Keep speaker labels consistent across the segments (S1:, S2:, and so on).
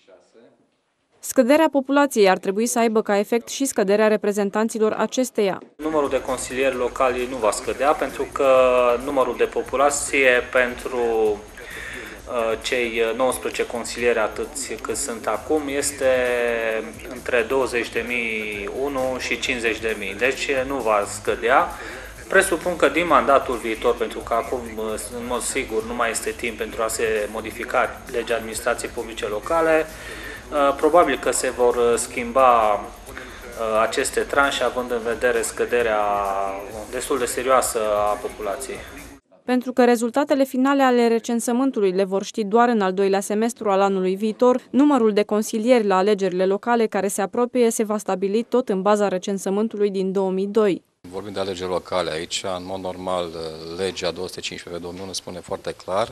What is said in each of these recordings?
S1: Scăderea populației ar trebui să aibă ca efect și scăderea reprezentanților acesteia.
S2: Numărul de consilieri locali nu va scădea pentru că numărul de populație pentru cei 19 consilieri atâți cât sunt acum este între 20.001 și 50.000, deci nu va scădea. Presupun că din mandatul viitor, pentru că acum, în mod sigur, nu mai este timp pentru a se modifica legea administrației publice locale, probabil că se vor schimba aceste tranșe, având în vedere scăderea destul de serioasă a populației.
S1: Pentru că rezultatele finale ale recensământului le vor ști doar în al doilea semestru al anului viitor, numărul de consilieri la alegerile locale care se apropie se va stabili tot în baza recensământului din 2002.
S3: Vorbim de alegeri locale aici, în mod normal, legea 215/2001 spune foarte clar,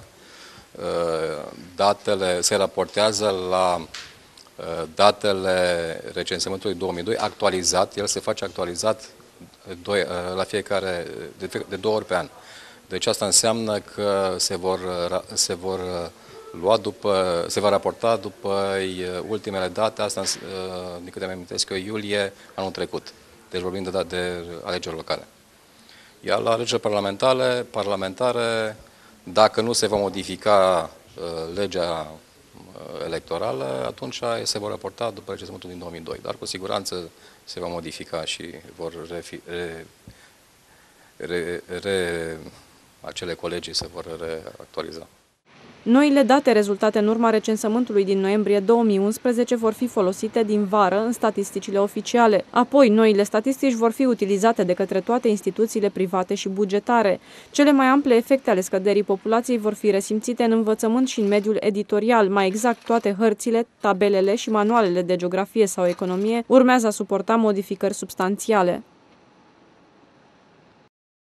S3: datele se raportează la datele recensământului 2002 actualizat, el se face actualizat la de 2 ori pe an. Deci asta înseamnă că se va raporta după ultimele date, asta din câte mi-am amintesc eu, iulie anul trecut. Deci vorbim de alegeri locale. Iar la alegeri parlamentare, dacă nu se va modifica legea electorală, atunci se vor raporta după recensământul din 2002. Dar cu siguranță se va modifica și vor acele colegii se vor reactualiza.
S1: Noile date rezultate în urma recensământului din noiembrie 2011 vor fi folosite din vară în statisticile oficiale. Apoi, noile statistici vor fi utilizate de către toate instituțiile private și bugetare. Cele mai ample efecte ale scăderii populației vor fi resimțite în învățământ și în mediul editorial. Mai exact, toate hărțile, tabelele și manualele de geografie sau economie urmează a suporta modificări substanțiale.